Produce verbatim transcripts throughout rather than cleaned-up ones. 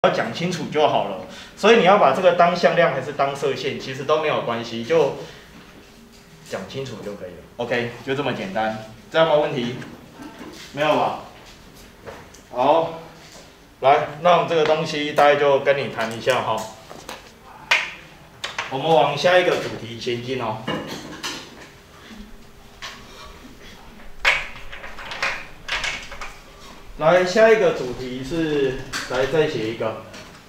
要讲清楚就好了。所以你要把这个当向量还是当射线，其实都没有关系，就讲清楚就可以了。OK， 就这么简单，这样没问题？没有吧？好，来，那我们这个东西大概就跟你谈一下哈。我们往下一个主题前进哦。 来，下一个主题是，来再写一个，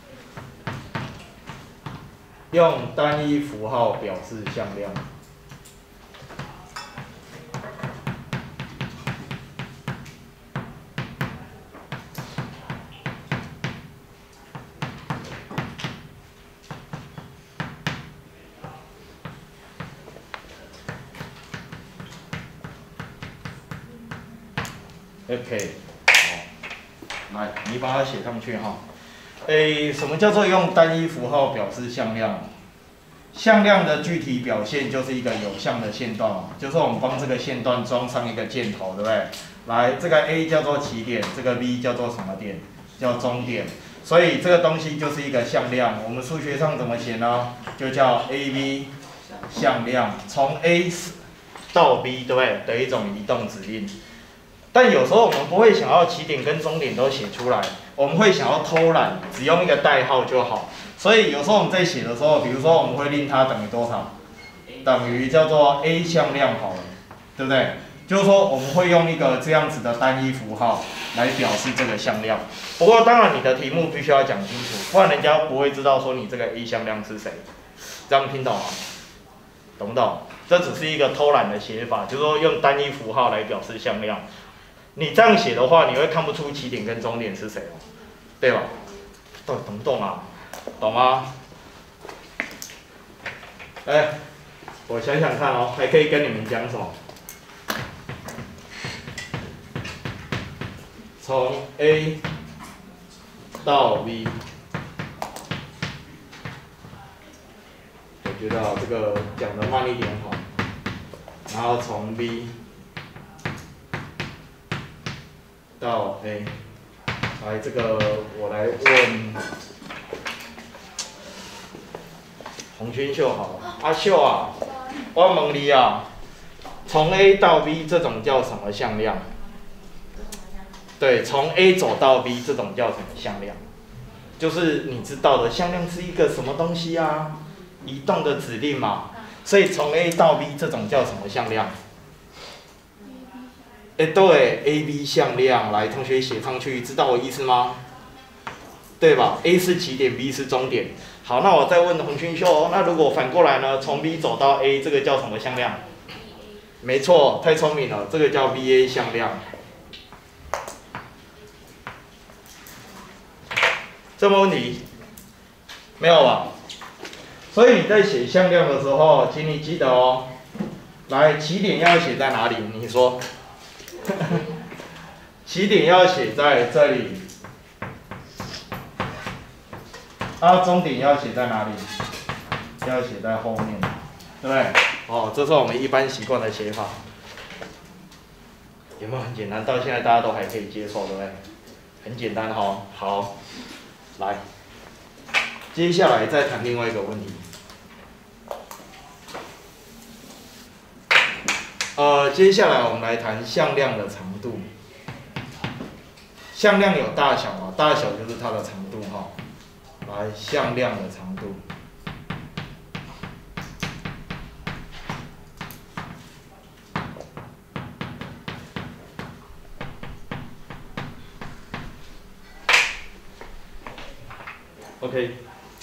用单一符号表示向量。OK。 来，你把它写上去哈。诶，什么叫做用单一符号表示向量？向量的具体表现就是一个有向的线段嘛，就是我们帮这个线段装上一个箭头，对不对？来，这个 A 叫做起点，这个 B 叫做什么点？叫终点。所以这个东西就是一个向量。我们数学上怎么写呢？就叫 A B 向量，从 A 到 B， 对不对？的一种移动指令。 但有时候我们不会想要起点跟终点都写出来，我们会想要偷懒，只用一个代号就好。所以有时候我们在写的时候，比如说我们会令它等于多少？等于叫做 A 向量好了，对不对？就是说我们会用一个这样子的单一符号来表示这个向量。不过当然你的题目必须要讲清楚，不然人家不会知道说你这个 A 向量是谁。这样听懂吗？懂不懂？这只是一个偷懒的写法，就是说用单一符号来表示向量。 你这样写的话，你会看不出起点跟终点是谁哦，对吧？懂懂不懂啊？懂吗？哎，我想想看哦，还可以跟你们讲什么？从 A 到 B， 我觉得啊，这个讲的慢一点好。然后从 B 到 A， 来这个我来问洪君秀好了，阿秀啊，我问你啊，从 A 到 B 这种叫什么向量？对，从 A 走到 B 这种叫什么向量？就是你知道的，向量是一个什么东西啊？移动的指令嘛，所以从 A 到 B 这种叫什么向量？ 哎，对 ，A B 向量，来，同学写上去，知道我意思吗？对吧 ？A 是起点 ，B 是终点。好，那我再问洪勋秀，那如果反过来呢？从 B 走到 A， 这个叫什么向量？没错，太聪明了，这个叫 B A 向量。这没问题？没有吧？所以你在写向量的时候，请你记得哦，来，起点要写在哪里？你说。起点要写在这里，啊，终点要写在哪里？要写在后面，对不对？哦，这是我们一般习惯的写法，有没有很简单？到现在大家都还可以接受，对不对？很简单哈、哦。好，来，接下来再谈另外一个问题。 呃，接下来我们来谈向量的长度。向量有大小嘛？大小就是它的长度哈。来，向量的长度。OK。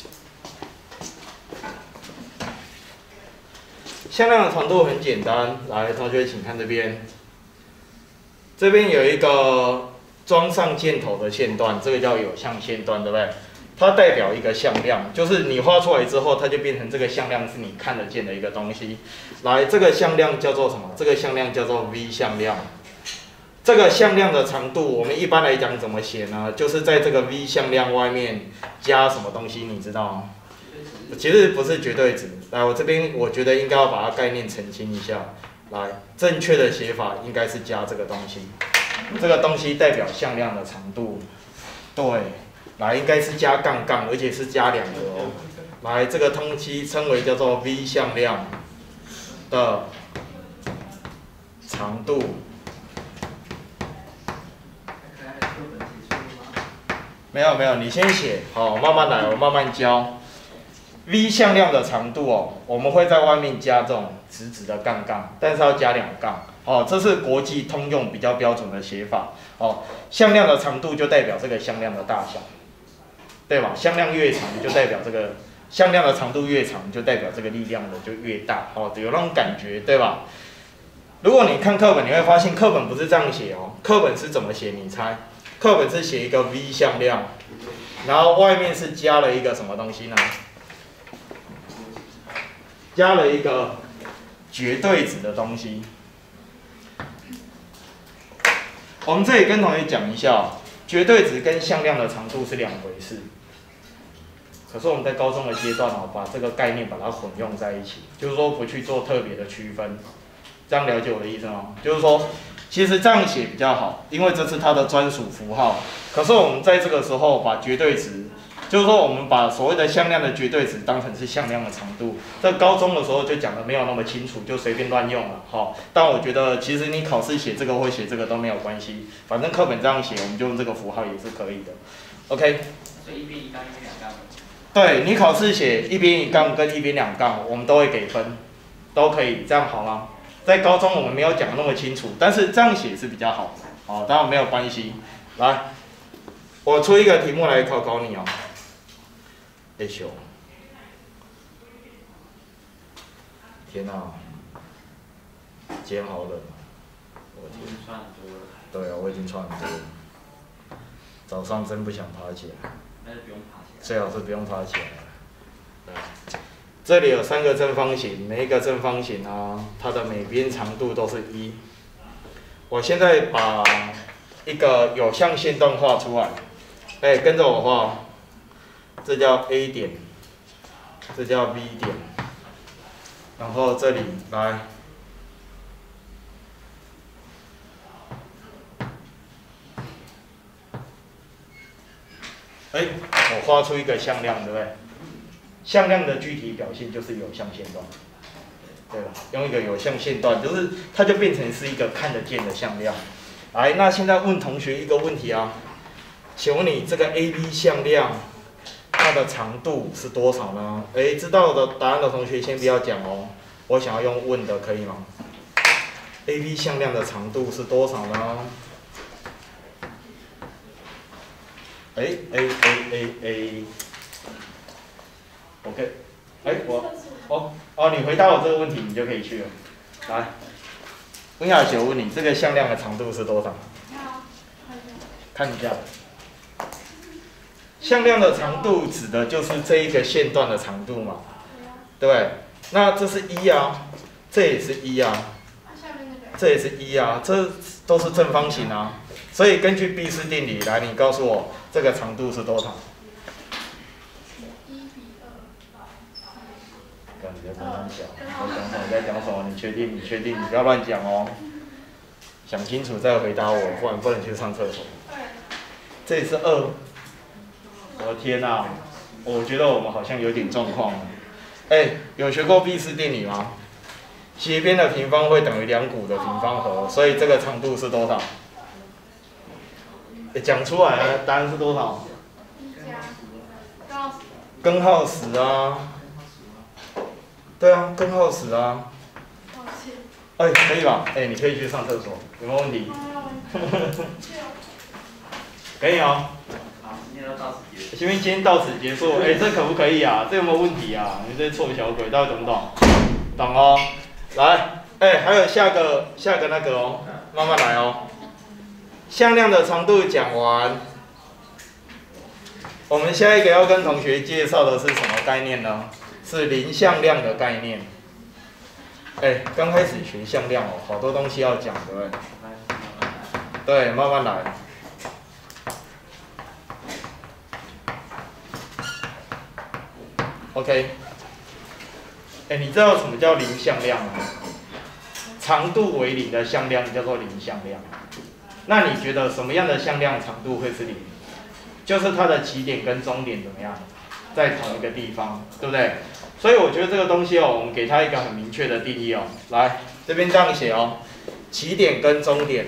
向量的长度很简单，来，同学请看这边，这边有一个装上箭头的线段，这个叫有向线段，对不对？它代表一个向量，就是你画出来之后，它就变成这个向量是你看得见的一个东西。来，这个向量叫做什么？这个向量叫做 V 向量。这个向量的长度，我们一般来讲怎么写呢？就是在这个 V 向量外面加什么东西，你知道吗？ 其实不是绝对值，来，我这边我觉得应该要把它概念澄清一下。来，正确的写法应该是加这个东西，这个东西代表向量的长度。对， 来，应该是加杠杠，而且是加两个哦。来，这个东西称为叫做 V 向量的长度。没有没有，你先写，好，慢慢来，我慢慢教。V 向量的长度哦，我们会在外面加这种直直的杠杠，但是要加两杠。哦，这是国际通用比较标准的写法。哦，向量的长度就代表这个向量的大小，对吧？向量越长就代表这个向量的长度越长，就代表这个力量的就越大。哦，有那种感觉，对吧？如果你看课本，你会发现课本不是这样写哦，课本是怎么写？你猜？课本是写一个 V 向量，然后外面是加了一个什么东西呢？加了一个绝对值的东西。我们这里跟同学讲一下，绝对值跟向量的长度是两回事。可是我们在高中的阶段哦，把这个概念把它混用在一起，就是说不去做特别的区分。这样了解我的意思吗？就是说，其实这样写比较好，因为这是它的专属符号。可是我们在这个时候把绝对值，就是说我们把所谓的向量的绝对值当成是向量的长度。在高中的时候就讲的没有那么清楚，就随便乱用了。好，但我觉得其实你考试写这个或写这个都没有关系，反正课本这样写，我们就用这个符号也是可以的。OK。 所以一边一杠，一边两杠。 对你考试写一边一杠跟一边两杠，我们都会给分，都可以，这样好吗？在高中我们没有讲那么清楚，但是这样写是比较好的，哦，当然没有关系。来，我出一个题目来考考你哦。哎呦，天哪、啊，今天好冷啊！我天，穿很多了。 对啊，我已经穿很多了。早上真不想爬起来。 那就不用爬起来。 最好是不用爬起来。这里有三个正方形，每一个正方形啊，它的每边长度都是一。我现在把一个有向线段画出来，哎、欸，跟着我画，这叫 A 点，这叫 B 点，然后这里来，哎、欸，我画出一个向量，对不对？向量的具体表现就是有向线段，对吧？用一个有向线段，就是它就变成是一个看得见的向量。来，那现在问同学一个问题啊，请问你这个 A B 向量，它的长度是多少呢？哎，知道的答案的同学先不要讲哦，我想要用问的，可以吗 ？A B 向量的长度是多少呢？哎哎哎哎哎。OK， 哎、欸，我，哦哦，你回答我这个问题，你就可以去了。来，温雅雪，我问你，这个向量的长度是多少？看一下。向量的长度指的就是这一个线段的长度嘛，对不对？那这是一啊，这也是一啊，这也是一啊，这都是正方形啊。所以根据毕氏定理，来，你告诉我这个长度是多少？感觉不能讲，我讲什么你在讲什么？你确定？你确定？你不要乱讲哦。想清楚再回答我，不然不能去上厕所。这里是二。我的天哪、啊！我觉得我们好像有点状况了。哎、欸，有学过毕氏定理吗？斜边的平方会等于两股的平方和，所以这个长度是多少？讲、欸、出来了，答案是多少？根号十啊。对啊，根号十啊。哎、欸，可以吧？哎、欸，你可以去上厕所，有没有问题？可以哦。 好，今天就到此结束。 请问今天到此结束？哎、欸，这可不可以啊？这有没有问题啊？你这臭小鬼，到底懂不懂？懂哦。来，哎、欸，还有下个下个那个哦，慢慢来哦。向量的长度讲完，我们下一个要跟同学介绍的是什么概念呢？是零向量的概念。哎、欸，刚开始学向量哦，好多东西要讲，对不对？对，慢慢来。OK。哎、欸，你知道什么叫零向量吗？长度为零的向量叫做零向量。那你觉得什么样的向量长度会是零？ 就是它的起点跟终点怎么样，在同一个地方，对不对？所以我觉得这个东西哦，我们给它一个很明确的定义哦。来，这边这样写哦，起点跟终点。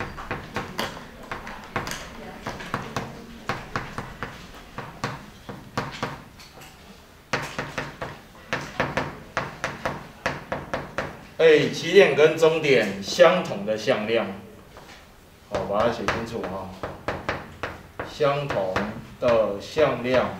哎，起点跟终点相同的向量，好，把它写清楚啊。相同的向量，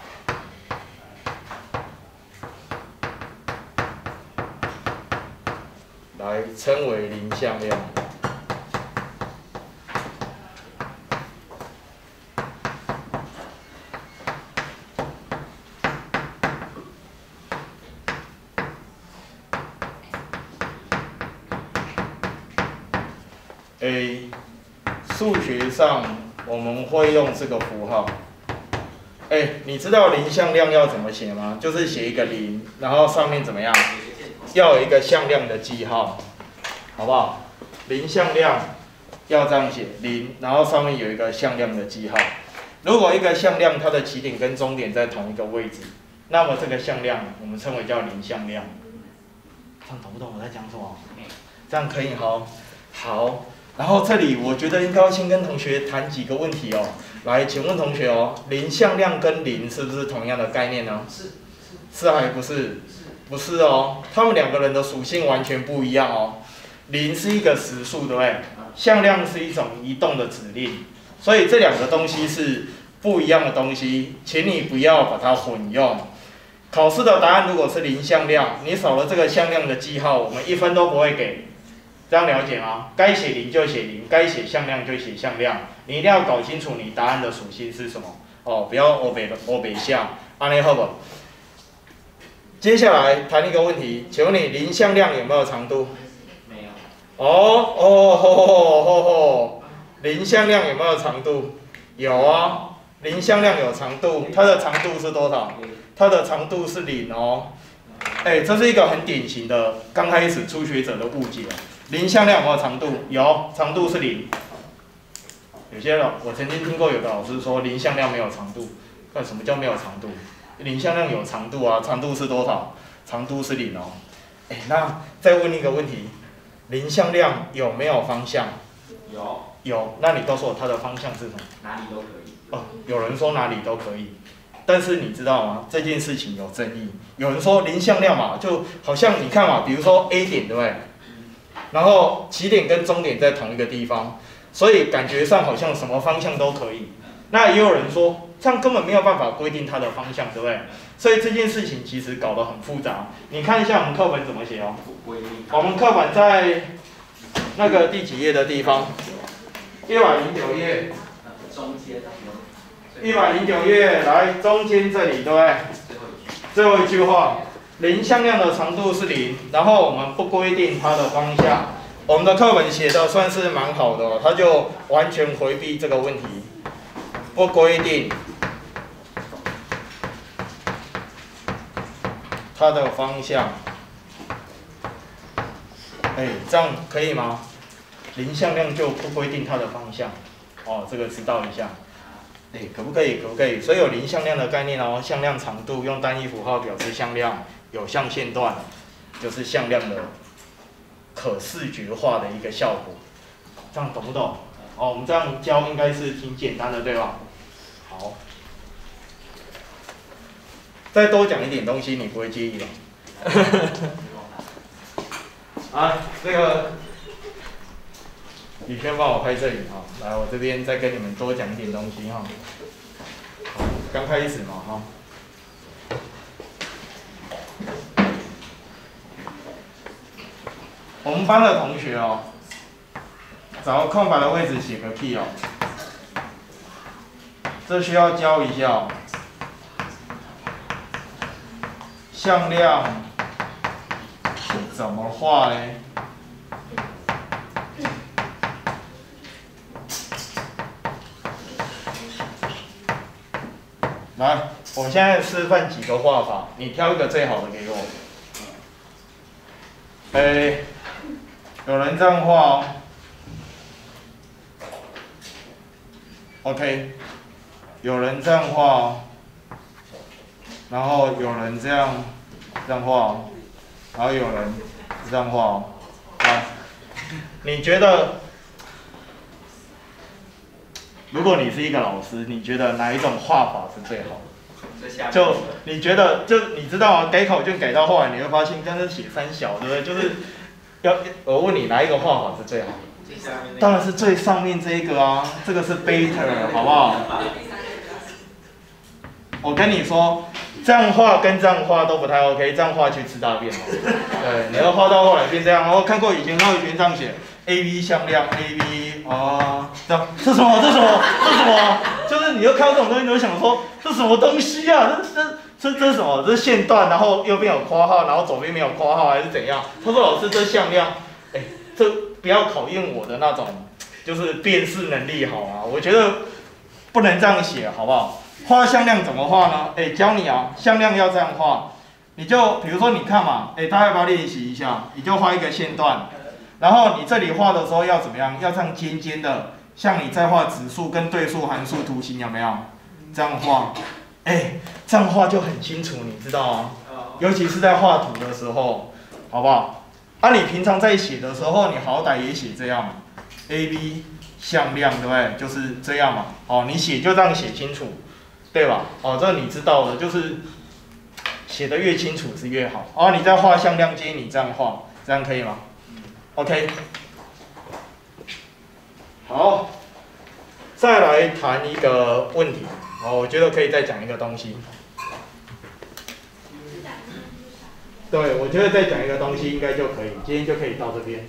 来称为零向量。A， 数学上我们会用这个符号。哎，你知道零向量要怎么写吗？就是写一个零，然后上面怎么样？要有一个向量的记号，好不好？零向量要这样写，零，然后上面有一个向量的记号。如果一个向量它的起点跟终点在同一个位置，那么这个向量我们称为叫零向量。这样懂不懂我在讲什么？这样可以哈。好。然后这里我觉得应该要先跟同学谈几个问题哦。来，请问同学哦，零向量跟零是不是同样的概念呢？是。是还不是？不是哦，它们两个人的属性完全不一样哦。零是一个实数，对不对？向量是一种移动的指令，所以这两个东西是不一样的东西，请你不要把它混用。考试的答案如果是零向量，你少了这个向量的记号，我们一分都不会给。这样了解吗？该写零就写零，该写向量就写向量。你一定要搞清楚你答案的属性是什么哦，不要欧北的欧北向，安内好不？接下来谈一个问题，请问你零向量有没有长度？ 没有。 哦哦吼吼吼吼，零向量有没有长度？有啊，零向量有长度，它的长度是多少？它的长度是零哦。哎，这是一个很典型的刚开始初学者的误解。零向量有没有长度？有，长度是零。有些老我曾经听过有的老师说零向量没有长度，那什么叫没有长度？零向量有长度啊，长度是多少？长度是零哦。哎，那再问一个问题，零向量有没有方向？ 有。 有，那你告诉我它的方向是什么？ 哪里都可以。 哦，有人说哪里都可以。但是你知道吗？这件事情有争议。有人说零向量嘛，就好像你看嘛，比如说 A 点，对不对？然后起点跟终点在同一个地方，所以感觉上好像什么方向都可以。那也有人说，这样根本没有办法规定它的方向，对不对？所以这件事情其实搞得很复杂。你看一下我们课本怎么写哦。我们课本在那个第几页的地方？一百零九页。 中间。 一百零九页，来中间这里，对不对？最后一句话，零向量的长度是零，然后我们不规定它的方向。我们的课本写的算是蛮好的哦，它就完全回避这个问题，不规定它的方向。哎，这样可以吗？零向量就不规定它的方向，哦，这个知道一下。哎，可不可以？可不可以？所以有零向量的概念哦，向量长度用单一符号表示向量，有向线段就是向量的可视觉化的一个效果，这样懂不懂？哦，我们这样教应该是挺简单的，对吧？好，再多讲一点东西，你不会介意吧？啊，这个。宇轩帮我拍这里哈，来我这边再跟你们多讲一点东西哈。好，刚开始嘛哈。我们班的同学哦，找个空白的位置写个屁哦。这需要教一下哦。向量怎么画呢？来，我现在示范几个画法，你挑一个最好的给我。哎，有人这样画哦。OK， 有人这样画哦，然后有人这样这样画哦，然后有人这样画哦。啊，你觉得，如果你是一个老师，你觉得哪一种画法是最好的？就你觉得，就你知道吗？改考卷改到后来，你会发现，刚才写三小，对不对？就是要我问你，哪一个画法是最好的？当然是最上面这一个啊，这个是 better， 好不好？我跟你说，这样画跟这样画都不太 OK， 这样画去吃大便哦。对，你要画到后来变这样。我看过以前教育学这样写 ，A B 向量 A B 哦，这样这什么？这什么？这什么？就是你又看到这种东西，你就想说这什么东西啊？这这这这是什么？这是线段，然后右边有括号，然后左边没有括号，还是怎样？他说老师这向量，哎，这不要考验我的那种就是辨识能力好吗？我觉得不能这样写，好不好？画向量怎么画呢？哎，教你啊，向量要这样画，你就比如说你看嘛，哎，大家要不要练习一下？你就画一个线段，然后你这里画的时候要怎么样？要这样尖尖的，像你在画指数跟对数函数图形有没有？这样画，哎，这样画就很清楚，你知道吗？尤其是在画图的时候，好不好？啊，你平常在写的时候，你好歹也写这样嘛 ，A B 向量，对不对？就是这样嘛。哦，你写就这样写清楚。对吧？哦，这你知道的，就是写得越清楚是越好。哦，你在画向量阶，你这样画，这样可以吗 ？OK。好，再来谈一个问题。哦，我觉得可以再讲一个东西。对，我觉得再讲一个东西应该就可以，今天就可以到这边。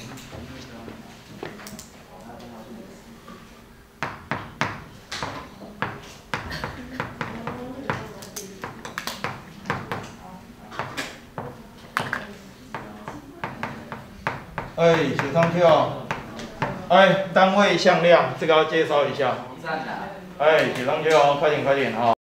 哎，写上去哦。哎，单位向量，这个要介绍一下。哎，写上去哦，快点快点哈、哦。